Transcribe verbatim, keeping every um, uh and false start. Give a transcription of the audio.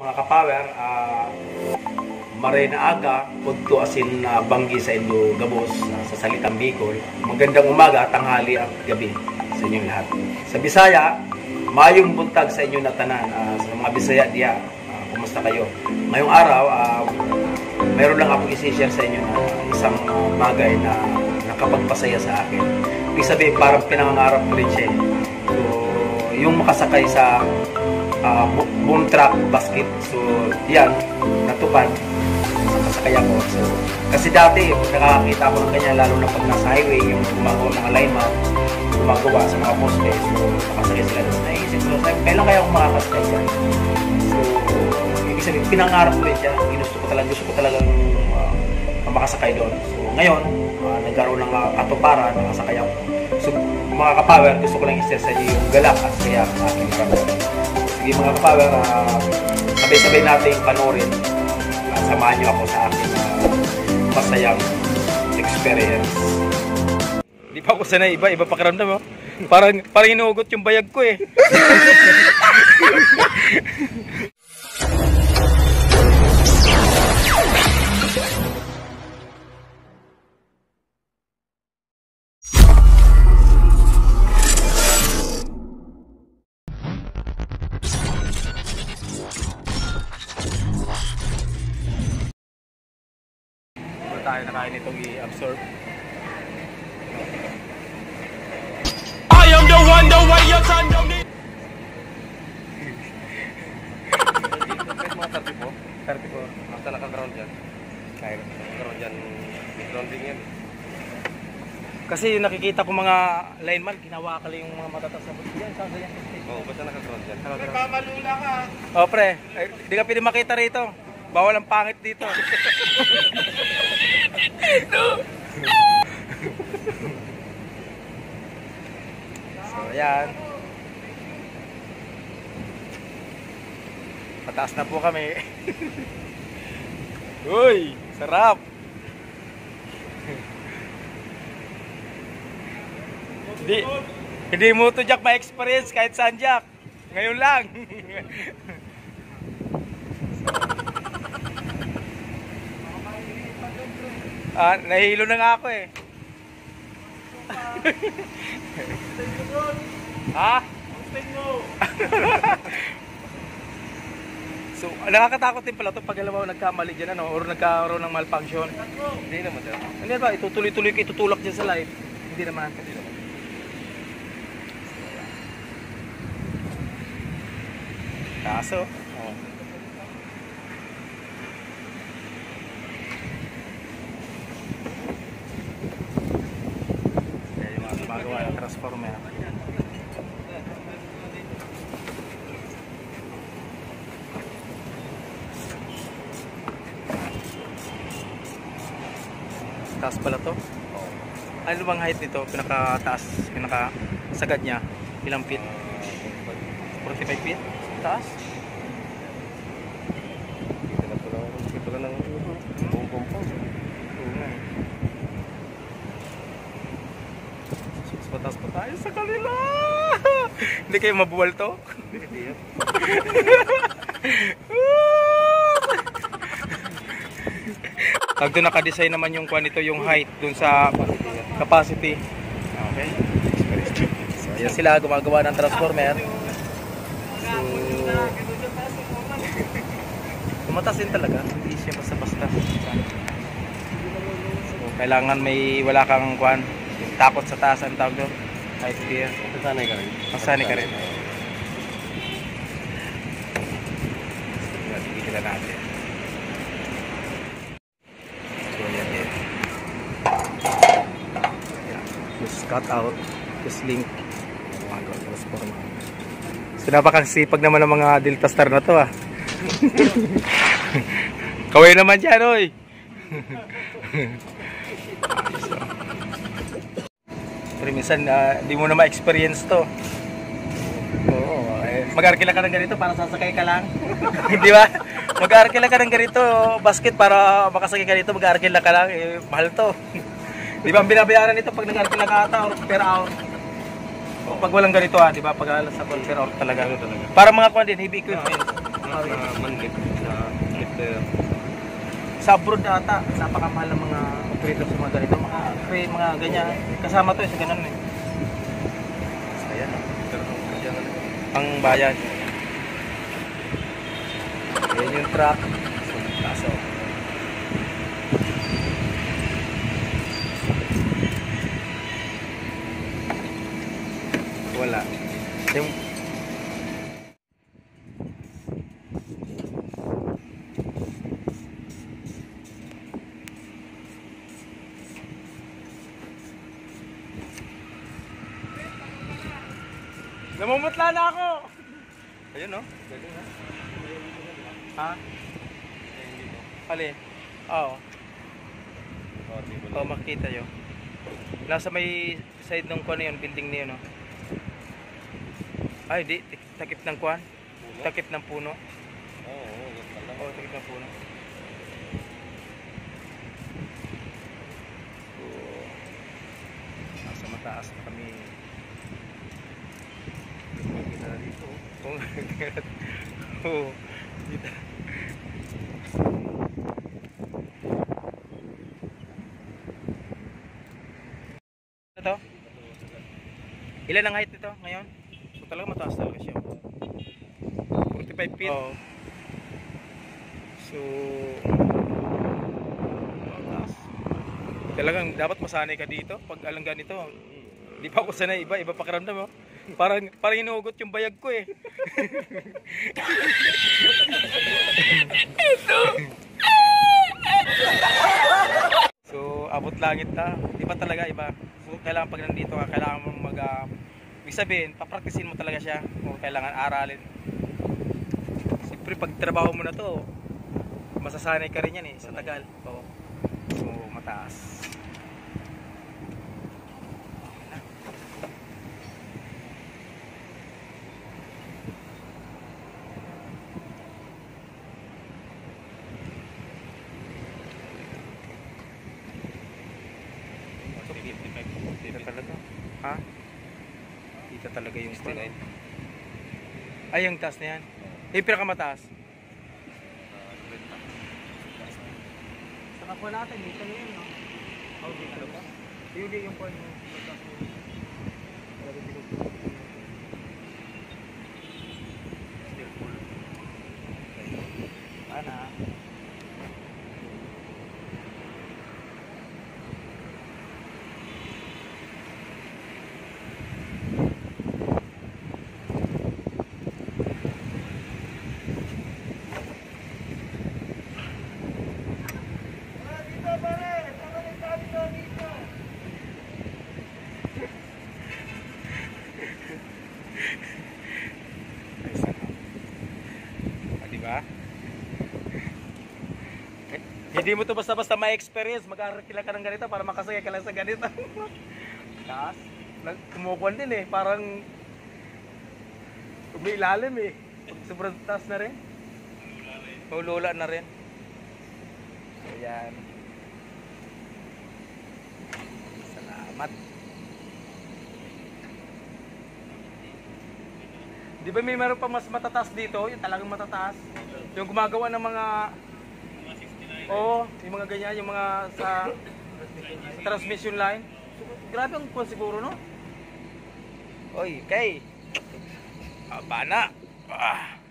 Mga kapower, uh, maray na aga, punto asin uh, banggi sa Indo Gabos, uh, sa Salitang Bicol. Magandang umaga, tanghali at gabi sa inyong lahat. Sa Bisaya, mayong buntag sa inyo na tanan. Uh, sa mga Bisaya diya, uh, kumusta kayo? Ngayong araw, uh, mayroon lang akong isi-share sa inyo na isang uh, bagay na nakapagpasaya sa akin. Ibig sabihin, parang pinangangarap ko rin siya. So, yung makasakay sa Uh, boom truck basket, so yan natupad sa kasakaya ko. So kasi dati nakakita ko ng ganyan, lalo na pag nasa highway yung gumagawa ng alignment, gumagawa sa mga poste, so nakasakay sila doon. Naisip ko, kailan kaya akong makakasakay dyan? So ibig sabihin, pinangarap ko rin siya, ginusto ko talaga, gusto ko talagang uh, makasakay doon. So ngayon, uh, nagkaroon ng uh, katuparan, nakasakay ako. So mga kapower, gusto ko lang i-share sa inyo yung galak at kaya sa aking maramdaman. Sige mga kapower, uh, sabay-sabay natin panoorin. Uh, samahan nyo ako sa aking uh, masayang experience. Di pa ako sanay, iba, iba pakiramdam. Oh. Parang, parang inuugot yung bayag ko eh. Tayo na kaya nitong i-absorb. I am the one, the way your son don't need. Mga thirty-four? thirty-four. Basta naka-ground dyan. Kaya naka-ground dyan. Grounding yan. Kasi nakikita ko mga lineman, ginawa ka lang yung mga matatas na buti dyan. Saan yan? Oo, basta naka-ground dyan. Nagmamalula ka. O pre, di ka pwede makita rito. Bawal ang pangit dito. So, ayan. Pataas na po kami. Uy, sarap. Hindi, hindi mo to Jack ma-experience kahit saan Jack. Ngayon lang. Ah, nahihilo na nga ako eh. Ha? So, nakakatakot din pala ito pag alam mo nagkamali dyan ano, or nagkaroon ng malfunction. Hindi naman dyan. Hindi ba? Itutuloy-tuloy ko itutulak dyan sa live. Hindi naman. Hindi naman. Kaso, oh. Magawa yung transformer. Taas pala to. Ano bang height nito? Pinaka-taas, pinaka-sagad niya. Ilang feet? forty-five feet? Taas? Kita na pala. Kita na ng buong compound. Patas pa tayo sa kanila. Hindi kayo mabuwal to? Hindi. Pag doon naka-design naman yung kwan ito, yung height dun sa capacity. Okay. So, ayan sila gumagawa ng transformer. So, tumatas din talaga. Hindi siya basta-basta. So, kailangan may wala kang kwan. Takot sa taas ang tawag doon. Kahit fear. Masanay ka rin. Masanay ka rin. Kita natin. So, yan din. Just cut out. Just link. Magawa. Transformer. So, napakasipag naman ng mga Delta Star na to ah. Kaway naman dyan, oy. Pero minsan, uh, di mo na ma-experience to. Oo, eh, mag-arkila ka ng ganito para sasakay ka lang. Di ba? Mag-arkila ka ng ganito, basket para makasakay ka dito, mag-arkila ka lang. Eh, mahal to. Di ba, ang binabayaran nito pag nag-arkila ka ata or per hour. O, pag walang ganito ha, di ba? Pag alas sa per hour talaga. Para mga kwan din, heavy equipment. na manhip sa lifter. Sa abroad ata, napakamahal ng mga operator sa mga ganito. Mga, free, mga ganyan. Kasama to eh, sa ganun eh. Ayan. Pero kung kaya nga Ang bayan. Ayan yung truck. Kaso. Wala. Yung namumutla na ako. Ayun no? galing ha. Ha? Ayun dito. Alin? Oo. Oh, di ba? Oh, makita yun. Nasa may side ng kuan na yun, building na yun, no? Ay, di. Takip ng kuan. Puno? Takip ng puno. Oo, oo, yan pala. Oo, takip ng puno. So, nasa mataas na kami. Kita na dito. Oo. Oo. Dito. Ito? Ilan ang height nito ngayon? So talaga mataas talaga siya. forty-five feet. Oo. So mataas. Talagang dapat masanay ka dito pag alang ganito. Di pa ako sanay, iba iba pakiramdam mo. Parang parang inuugot yung bayag ko eh. So abot langit na. Di ba talaga iba? So kailangan pag nandito ka, kailangan mo mag uh, ibig sabihin, papraktisin mo talaga siya. O kailangan aralin. Siyempre pag trabaho mo na to, masasanay ka rin yan eh sa tagal. Oo. So mataas. Dito talaga. Ha? Dito talaga yung sixty-nine. Ay, yung taas na yan. Yung pinakamataas. Sa kapwa natin, dito na yun, no? Oh, dito na ba? Hindi yung point mo. Still full. Ana. Ah, diba? Eh, hindi mo to basta-basta ma-experience. Mag-aaral ka ng ganito para makasaya ka lang sa ganito. Taas. Kumukuhan din eh. Parang may ilalim eh. Pag sobrang taas na rin. Maulula na rin. Ayan. Salamat. Di ba may meron pa mas matataas dito? Yung talagang matataas. Yung gumagawa ng mga... Oo, yung mga ganyan, yung mga sa, sa transmission line. So, grabe ang kwan siguro, no? Oy, kay. Aba na. Ah.